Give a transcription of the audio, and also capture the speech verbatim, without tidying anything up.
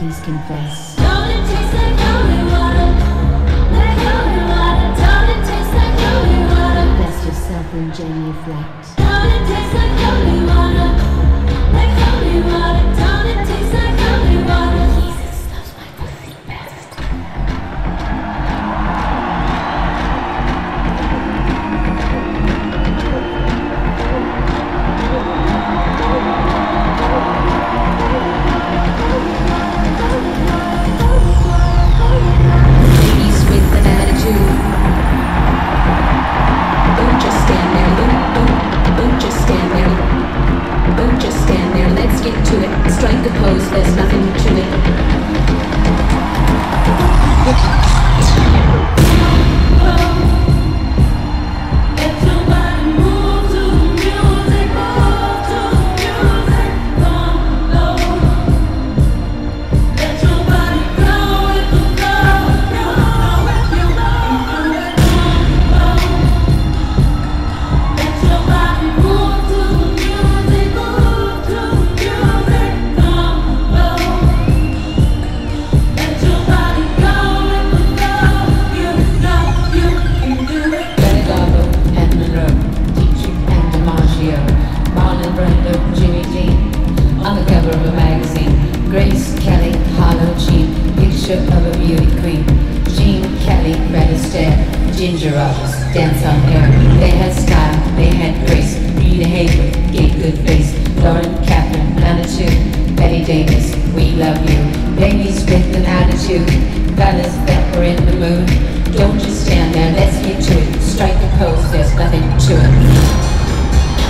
please confess. Don't it taste like holy water? Like holy water. Don't it taste like holy water? Best yourself and genuflect. Don't it taste like holy water? Like holy water. Don't it taste like holy water? Jesus loves my pussy best. Ladies with an attitude. Don't just stand there. Don't, don't, don't just stand there. Don't just stand there. Let's get to it. Strike the pose. There's nothing to it. Let your body move to the music, move to the music, come low. Let your body go with the flow, you know it, you know it, come low. Let your body move to the music, move to the music, come low. Let your body go with the flow, you know you can do it. Benegalo and Monroe, Dietrich and DiMaggio, Marlon Brando, Jimmy Dean, on the cover of a magazine. Grace Kelly, Harlow Jean, picture of a beauty queen. Jean Kelly, Fred Astaire, Ginger Rogers, dance on air. They had style, they had grace. Rita Hayworth gave good face. Lauren Catherine, Manitou, Betty Davis, we love you. Ladies with an attitude, fellas that were in the mood. Don't just stand there, let's get to it. Strike a pose, there's nothing to it.